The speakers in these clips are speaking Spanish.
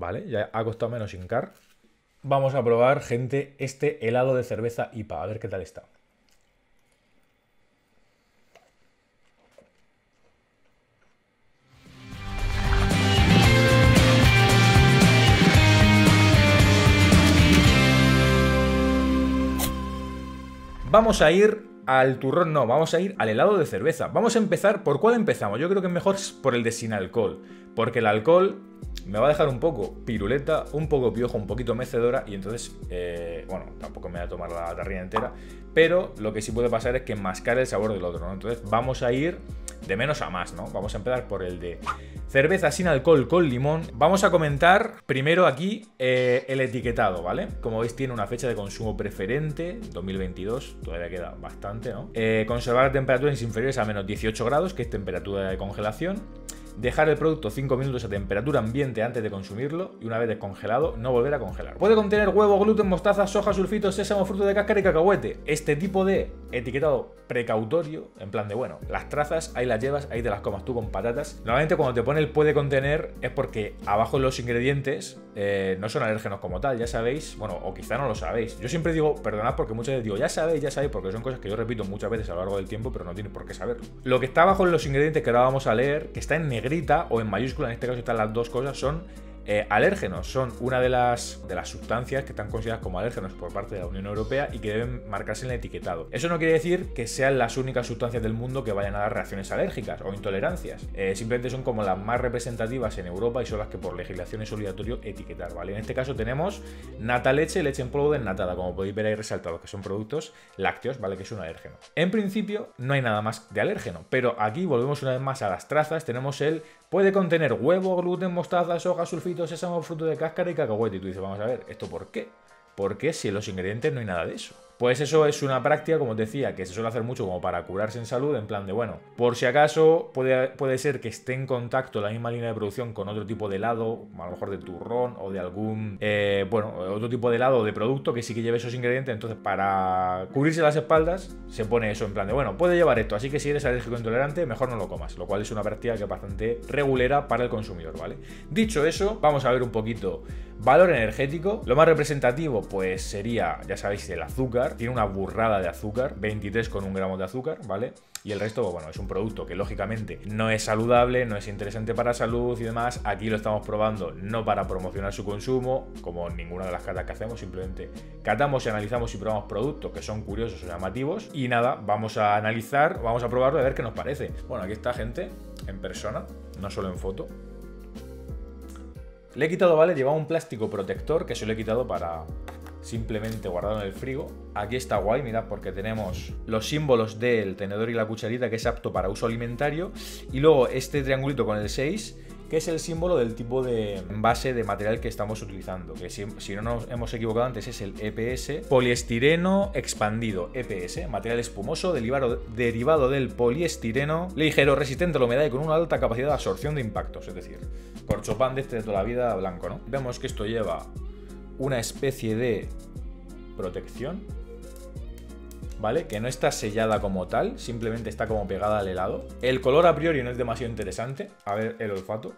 Vale, ya ha costado menos hincar. Vamos a probar, gente, este helado de cerveza IPA. A ver qué tal está. Vamos a ir al turrón, no, vamos a ir al helado de cerveza. Vamos a empezar, ¿por cuál empezamos? Yo creo que es mejor por el de sin alcohol, porque el alcohol me va a dejar un poco piruleta, un poco piojo, un poquito mecedora, y entonces, bueno, tampoco me voy a tomar la tarrina entera, pero lo que sí puede pasar es que enmascare el sabor del otro, ¿no? Entonces vamos a ir de menos a más, ¿no? Vamos a empezar por el de cerveza sin alcohol con limón. Vamos a comentar primero aquí el etiquetado, ¿vale? Como veis tiene una fecha de consumo preferente, 2022, todavía queda bastante, ¿no? Conservar a temperaturas inferiores a menos 18 grados, que es temperatura de congelación. Dejar el producto 5 minutos a temperatura ambiente antes de consumirlo y una vez descongelado no volver a congelar. Puede contener huevo, gluten, mostaza, soja, sulfitos, sésamo, fruto de cáscara y cacahuete. Este tipo de etiquetado precautorio, en plan de, bueno, las trazas ahí las llevas, ahí te las comas tú con patatas. Normalmente cuando te pone el puede contener es porque abajo los ingredientes no son alérgenos como tal, ya sabéis, bueno, o quizá no lo sabéis. Yo siempre digo, perdonad porque muchas veces digo, ya sabéis, porque son cosas que yo repito muchas veces a lo largo del tiempo, pero no tiene por qué saberlo. Lo que está abajo en los ingredientes que ahora vamos a leer, que está en negrita o en mayúscula, en este caso están las dos cosas, son alérgenos. Son una de las sustancias que están consideradas como alérgenos por parte de la Unión Europea y que deben marcarse en el etiquetado. Eso no quiere decir que sean las únicas sustancias del mundo que vayan a dar reacciones alérgicas o intolerancias. Simplemente son como las más representativas en Europa y son las que por legislación es obligatorio etiquetar, ¿vale? En este caso tenemos nata leche, leche en polvo desnatada, como podéis ver ahí resaltados, que son productos lácteos, ¿vale? Que es un alérgeno. En principio no hay nada más de alérgeno, pero aquí volvemos una vez más a las trazas. Tenemos el puede contener huevo, gluten, mostaza, soja, sulfitos, sésamo, fruto de cáscara y cacahuete. Y tú dices, vamos a ver, ¿esto por qué? ¿Por qué si en los ingredientes no hay nada de eso? Pues eso es una práctica, como os decía, que se suele hacer mucho como para curarse en salud, en plan de, bueno, por si acaso puede ser que esté en contacto la misma línea de producción con otro tipo de helado, a lo mejor de turrón o de algún, bueno, otro tipo de helado o de producto que sí que lleve esos ingredientes. Entonces, para cubrirse las espaldas, se pone eso en plan de, bueno, puede llevar esto, así que si eres alérgico o intolerante, mejor no lo comas, lo cual es una práctica que es bastante regulera para el consumidor, ¿vale? Dicho eso, vamos a ver un poquito valor energético. Lo más representativo, pues sería, ya sabéis, el azúcar. Tiene una burrada de azúcar, 23,1 gramos de azúcar, ¿vale? Y el resto, bueno, es un producto que lógicamente no es saludable, no es interesante para la salud y demás. Aquí lo estamos probando no para promocionar su consumo, como ninguna de las catas que hacemos, simplemente catamos y analizamos y probamos productos que son curiosos o llamativos. Y nada, vamos a analizar, vamos a probarlo y a ver qué nos parece. Bueno, aquí está, gente, en persona, no solo en foto. Le he quitado, ¿vale? Llevaba un plástico protector que se lo he quitado para simplemente guardarlo en el frigo. Aquí está guay, mirad, porque tenemos los símbolos del tenedor y la cucharita, que es apto para uso alimentario. Y luego este triangulito con el 6, que es el símbolo del tipo de envase de material que estamos utilizando. Que si no nos hemos equivocado antes es el EPS, poliestireno expandido, EPS, material espumoso derivado del poliestireno, ligero, resistente a la humedad y con una alta capacidad de absorción de impactos. Es decir, corchopán de este de toda la vida blanco, ¿no? Vemos que esto lleva una especie de protección, ¿vale? Que no está sellada como tal, simplemente está como pegada al helado. El color a priori no es demasiado interesante. A ver el olfato.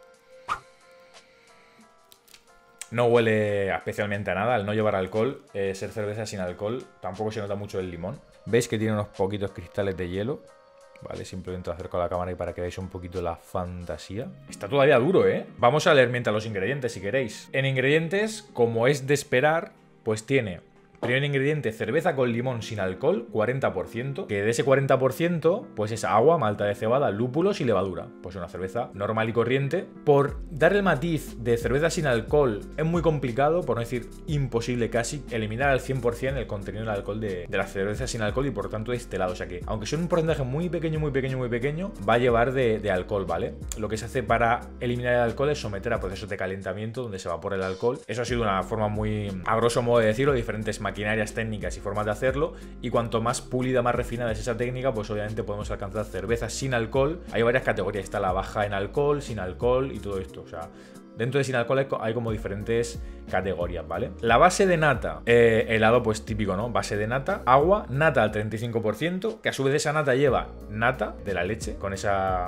No huele especialmente a nada, al no llevar alcohol, ser cerveza sin alcohol, tampoco se nota mucho el limón. ¿Veis que tiene unos poquitos cristales de hielo? Vale, simplemente lo acerco a la cámara y para que veáis un poquito la fantasía. Está todavía duro, ¿eh? Vamos a leer mientras los ingredientes, si queréis. En ingredientes, como es de esperar, pues tiene... Primer ingrediente, cerveza con limón sin alcohol, 40%. Que de ese 40%, pues es agua, malta de cebada, lúpulos y levadura. Pues una cerveza normal y corriente. Por dar el matiz de cerveza sin alcohol es muy complicado, por no decir imposible casi, eliminar al 100% el contenido del alcohol de la cerveza sin alcohol y por tanto destilado. O sea que, aunque sea un porcentaje muy pequeño, va a llevar de alcohol, ¿vale? Lo que se hace para eliminar el alcohol es someter a procesos de calentamiento donde se evapora el alcohol. Eso ha sido una forma muy, a grosso modo de decirlo, diferentes maquinarias técnicas y formas de hacerlo, y cuanto más pulida, más refinada es esa técnica, pues obviamente podemos alcanzar cervezas sin alcohol. Hay varias categorías, está la baja en alcohol, sin alcohol y todo esto, o sea, dentro de sin alcohol hay como diferentes categorías, ¿vale? La base de nata, helado pues típico, ¿no? Base de nata, agua, nata al 35%, que a su vez esa nata lleva nata de la leche, con esa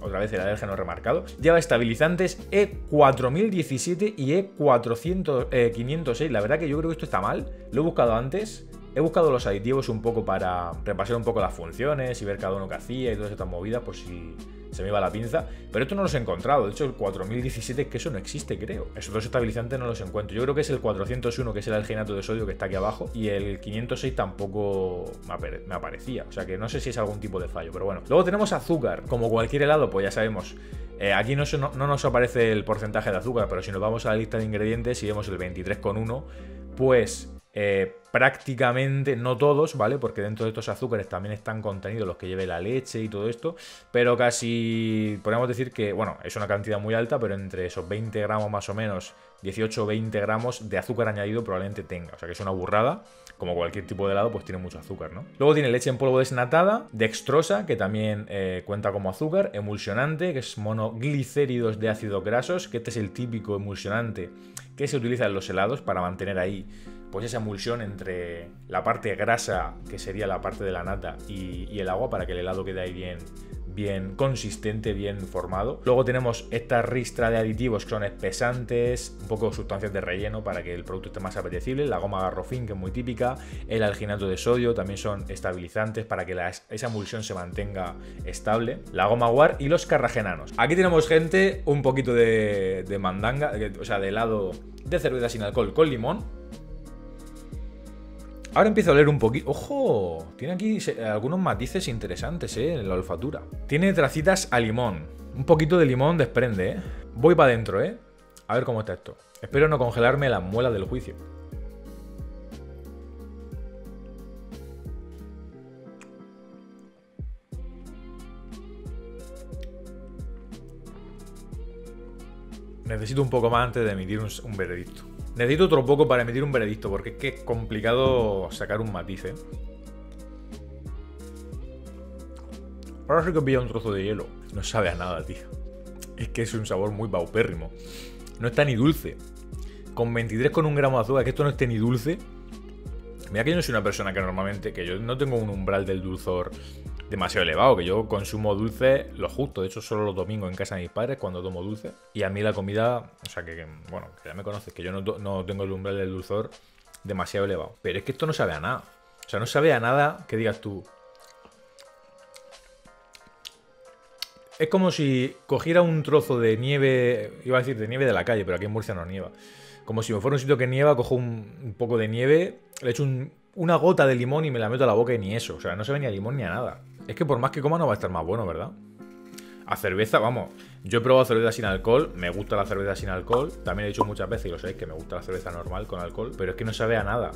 otra vez el alérgeno remarcado. Lleva estabilizantes E4017 y E506. La verdad que yo creo que esto está mal. Lo he buscado antes. He buscado los aditivos un poco para repasar un poco las funciones y ver cada uno que hacía y todas estas movidas por si se me iba la pinza. Pero esto no los he encontrado. De hecho, el 4017 es que eso no existe, creo. Esos dos estabilizantes no los encuentro. Yo creo que es el 401, que es el alginato de sodio que está aquí abajo. Y el 506 tampoco me aparecía. O sea que no sé si es algún tipo de fallo, pero bueno. Luego tenemos azúcar. Como cualquier helado, pues ya sabemos. Aquí no nos aparece el porcentaje de azúcar, pero si nos vamos a la lista de ingredientes y vemos el 23,1, pues prácticamente, no todos, ¿vale? Porque dentro de estos azúcares también están contenidos los que lleve la leche y todo esto, pero casi podríamos decir que, bueno, es una cantidad muy alta, pero entre esos 20 gramos más o menos, 18 o 20 gramos de azúcar añadido probablemente tenga. O sea que es una burrada. Como cualquier tipo de helado, pues tiene mucho azúcar, ¿no? Luego tiene leche en polvo desnatada, dextrosa, que también cuenta como azúcar, emulsionante, que es monoglicéridos de ácidos grasos, que este es el típico emulsionante que se utiliza en los helados para mantener ahí pues esa emulsión entre la parte grasa, que sería la parte de la nata, y el agua, para que el helado quede ahí bien consistente, bien formado. Luego tenemos esta ristra de aditivos que son espesantes, un poco sustancias de relleno para que el producto esté más apetecible. La goma garrofín, que es muy típica, el alginato de sodio, también son estabilizantes para que esa emulsión se mantenga estable. La goma guar y los carragenanos. Aquí tenemos, gente, un poquito de mandanga, o sea, de helado de cerveza sin alcohol con limón. Ahora empiezo a oler un poquito. ¡Ojo! Tiene aquí algunos matices interesantes, en la olfatura. Tiene tracitas a limón. Un poquito de limón desprende, Voy para adentro, A ver cómo está esto. Espero no congelarme las muelas del juicio. Necesito un poco más antes de emitir un veredicto. Necesito otro poco para emitir un veredicto, porque es que es complicado sacar un matiz, Ahora sí que pilla un trozo de hielo. No sabe a nada, tío. Es que es un sabor muy paupérrimo. No está ni dulce. Con 23,1 gramos de azúcar, que esto no esté ni dulce. Mira que yo no soy una persona que normalmente... Que yo no tengo un umbral del dulzor demasiado elevado, que yo consumo dulce lo justo. De hecho, solo los domingos en casa de mis padres cuando tomo dulce. Y a mí la comida, o sea que bueno, que ya me conoces, que yo no tengo el umbral del dulzor demasiado elevado. Pero es que esto no sabe a nada. O sea, no sabe a nada que digas tú. Es como si cogiera un trozo de nieve, iba a decir de nieve de la calle, pero aquí en Murcia no nieva. Como si me fuera un sitio que nieva, cojo un poco de nieve, le echo una gota de limón y me la meto a la boca y ni eso. O sea, no sabe ni a limón ni a nada. Es que por más que coma no va a estar más bueno, ¿verdad? A cerveza, vamos. Yo he probado cerveza sin alcohol, me gusta la cerveza sin alcohol. También he dicho muchas veces, y lo sabéis, que me gusta la cerveza normal con alcohol. Pero es que no sabe a nada.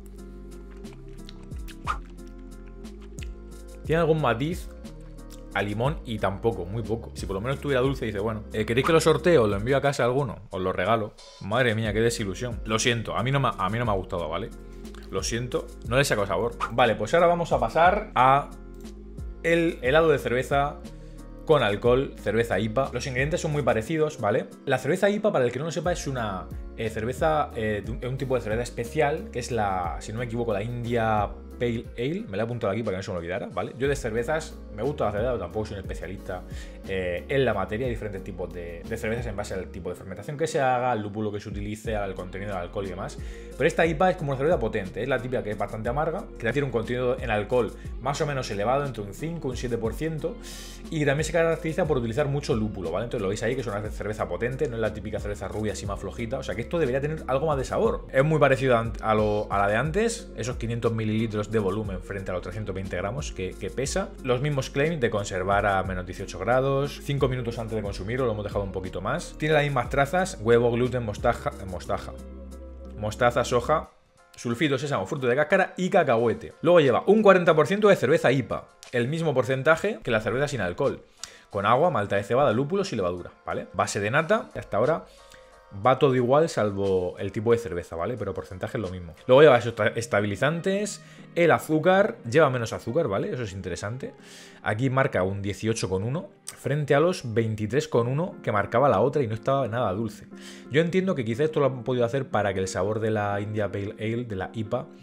Tiene algún matiz a limón y tampoco, muy poco. Si por lo menos tuviera dulce, dice, bueno, ¿queréis que lo sorteo? ¿Lo envío a casa a alguno? Os lo regalo. Madre mía, qué desilusión. Lo siento, a mí no me ha gustado, ¿vale? Lo siento, no le he sacado sabor. Vale, pues ahora vamos a pasar a el helado de cerveza con alcohol, cerveza IPA. Los ingredientes son muy parecidos, ¿vale? La cerveza IPA, para el que no lo sepa, es una cerveza, un tipo de cerveza especial, que es si no me equivoco, la India Pale Ale. Me la he apuntado aquí para que no se me olvidara, ¿vale? Yo de cervezas me gusta la cerveza, pero tampoco soy un especialista en la materia. Hay diferentes tipos de cervezas en base al tipo de fermentación que se haga, al lúpulo que se utilice, al contenido de alcohol y demás. Pero esta IPA es como una cerveza potente, es la típica que es bastante amarga, que tiene un contenido en alcohol más o menos elevado, entre un 5 y un 7%, y también se caracteriza por utilizar mucho lúpulo, ¿vale? Entonces lo veis ahí, que es una cerveza potente, no es la típica cerveza rubia así más flojita, o sea que esto debería tener algo más de sabor. Es muy parecido a la de antes, esos 500 mililitros de volumen frente a los 320 gramos que pesa. Los mismos claims de conservar a menos 18 grados, 5 minutos antes de consumirlo, lo hemos dejado un poquito más. Tiene las mismas trazas: huevo, gluten, mostaza, soja, sulfito, sésamo, fruto de cáscara y cacahuete. Luego lleva un 40% de cerveza IPA, el mismo porcentaje que la cerveza sin alcohol, con agua, malta de cebada, lúpulos y levadura, ¿vale? Base de nata, hasta ahora va todo igual salvo el tipo de cerveza, ¿vale? Pero porcentaje es lo mismo. Luego lleva esos estabilizantes, el azúcar, lleva menos azúcar, ¿vale? Eso es interesante. Aquí marca un 18,1 frente a los 23,1 que marcaba la otra y no estaba nada dulce. Yo entiendo que quizá esto lo han podido hacer para que el sabor de la India Pale Ale, de la IPA,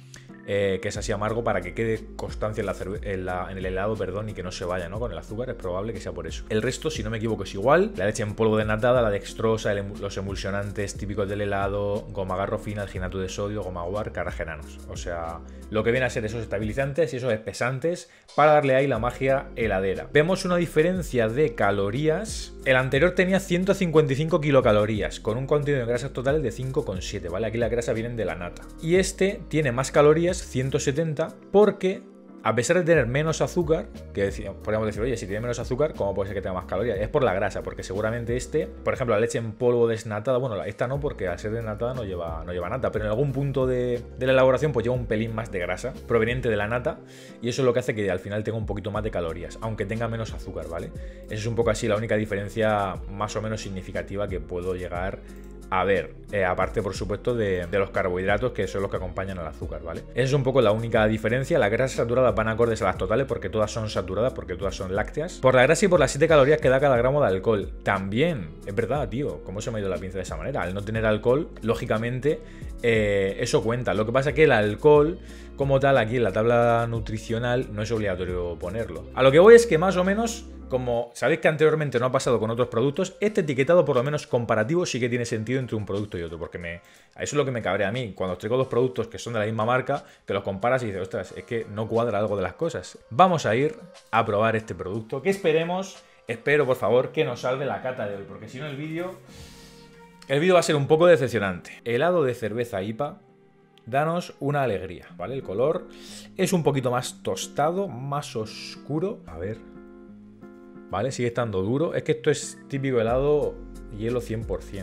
que es así amargo, para que quede constancia en el helado, perdón, y que no se vaya, ¿no? Con el azúcar, es probable que sea por eso. El resto, si no me equivoco, es igual. La leche en polvo desnatada, la dextrosa, los emulsionantes típicos del helado, goma garrofina, alginato de sodio, goma guar, carragénanos. O sea, lo que viene a ser esos estabilizantes y esos espesantes para darle ahí la magia heladera. Vemos una diferencia de calorías. El anterior tenía 155 kilocalorías, con un contenido de grasas totales de 5,7, ¿vale? Aquí las grasas vienen de la nata. Y este tiene más calorías, 170, porque a pesar de tener menos azúcar, que podríamos decir, oye, si tiene menos azúcar, ¿cómo puede ser que tenga más calorías? Es por la grasa, porque seguramente por ejemplo, la leche en polvo desnatada, bueno, esta no, porque al ser desnatada no lleva nata, pero en algún punto de la elaboración pues lleva un pelín más de grasa proveniente de la nata, y eso es lo que hace que al final tenga un poquito más de calorías, aunque tenga menos azúcar, ¿vale? Eso es un poco así la única diferencia más o menos significativa que puedo llegar a ver, aparte por supuesto de los carbohidratos, que son los que acompañan al azúcar, ¿vale? Esa es un poco la única diferencia. Las grasas saturadas van acordes a las totales, porque todas son saturadas, porque todas son lácteas, por la grasa y por las 7 calorías que da cada gramo de alcohol. También, es verdad, tío, ¿cómo se me ha ido la pinza de esa manera? Al no tener alcohol, lógicamente, eso cuenta. Lo que pasa es que el alcohol, como tal, aquí en la tabla nutricional no es obligatorio ponerlo. A lo que voy es que más o menos, como sabéis que anteriormente no ha pasado con otros productos, este etiquetado por lo menos comparativo sí que tiene sentido entre un producto y otro, porque eso es lo que me cabrea a mí, cuando os traigo dos productos que son de la misma marca, que los comparas y dices, ostras, es que no cuadra algo de las cosas. Vamos a ir a probar este producto, que espero por favor que nos salve la cata de hoy, porque si no el vídeo va a ser un poco decepcionante. Helado de cerveza IPA, danos una alegría, ¿vale? El color es un poquito más tostado, más oscuro, a ver... ¿Vale? Sigue estando duro. Es que esto es típico helado hielo 100%.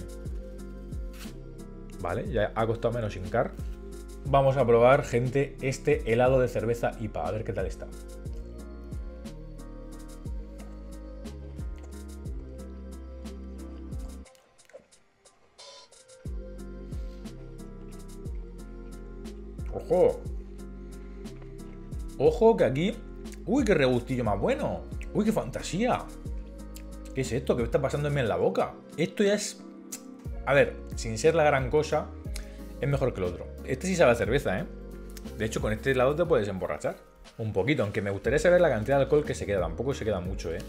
¿Vale? Ya ha costado menos hincar. Vamos a probar, gente, este helado de cerveza IPA. A ver qué tal está. ¡Ojo! ¡Ojo que aquí... ¡Uy, qué regustillo más bueno! ¡Uy, qué fantasía! ¿Qué es esto? ¿Qué me está pasando en la boca? Esto ya es... A ver, sin ser la gran cosa, es mejor que el otro. Este sí sabe a cerveza, ¿eh? De hecho, con este helado te puedes emborrachar un poquito, aunque me gustaría saber la cantidad de alcohol que se queda. Tampoco se queda mucho, ¿eh?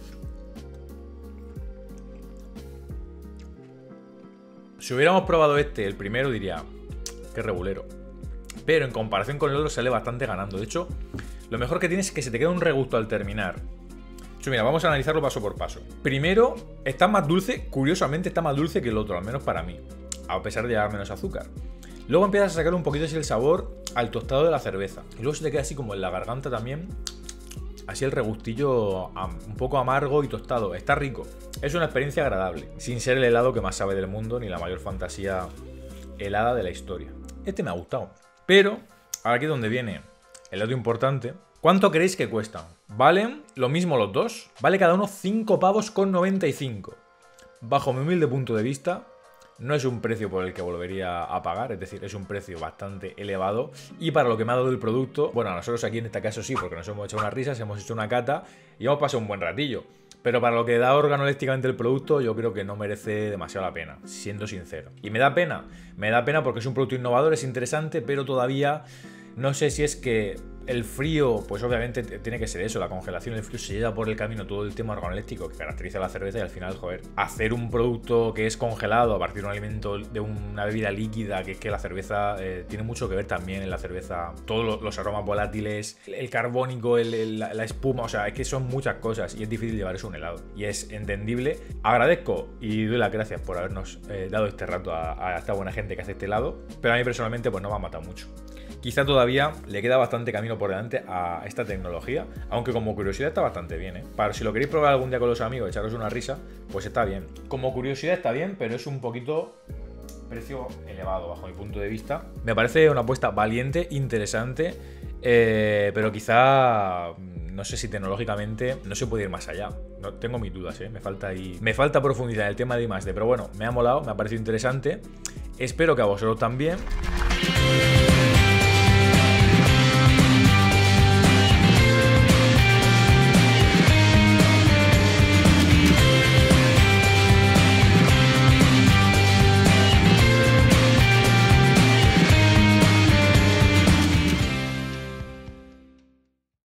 Si hubiéramos probado el primero, diría... Qué regulero. Pero en comparación con el otro sale bastante ganando. De hecho, lo mejor que tiene es que se te queda un regusto al terminar. Mira, vamos a analizarlo paso por paso. Primero, está más dulce, curiosamente está más dulce que el otro, al menos para mí, a pesar de llevar menos azúcar. Luego empiezas a sacar un poquito así el sabor al tostado de la cerveza. Y luego se te queda así como en la garganta también, así el regustillo un poco amargo y tostado. Está rico, es una experiencia agradable, sin ser el helado que más sabe del mundo ni la mayor fantasía helada de la historia. Este me ha gustado. Pero, ahora aquí es donde viene el dato importante. ¿Cuánto creéis que cuestan? ¿Valen lo mismo los dos? Vale cada uno 5 pavos con 95. Bajo mi humilde punto de vista, no es un precio por el que volvería a pagar, es decir, es un precio bastante elevado. Y para lo que me ha dado el producto, bueno, a nosotros aquí en este caso sí, porque nos hemos hecho unas risas, hemos hecho una cata y hemos pasado un buen ratillo. Pero para lo que da organolépticamente el producto, yo creo que no merece demasiado la pena, siendo sincero. Y me da pena porque es un producto innovador, es interesante, pero todavía... No sé si es que el frío, pues obviamente tiene que ser eso, la congelación, el frío se lleva por el camino todo el tema organoléptico que caracteriza la cerveza y al final, joder, hacer un producto que es congelado a partir de un alimento, de una bebida líquida, que es que la cerveza tiene mucho que ver también en la cerveza, todos los aromas volátiles, el carbónico, la espuma, o sea, es que son muchas cosas y es difícil llevar eso a un helado y es entendible. Agradezco y doy las gracias por habernos dado este rato a esta buena gente que hace este helado, pero a mí personalmente pues no me ha matado mucho. Quizá todavía le queda bastante camino por delante a esta tecnología, aunque como curiosidad está bastante bien, ¿eh? Para si lo queréis probar algún día con los amigos, echaros una risa, pues está bien. Como curiosidad está bien, pero es un poquito precio elevado bajo mi punto de vista. Me parece una apuesta valiente, interesante, pero quizá no sé si tecnológicamente no se puede ir más allá. No, tengo mis dudas, ¿eh? Me falta profundidad en el tema de I+D, pero bueno, me ha molado, me ha parecido interesante. Espero que a vosotros también.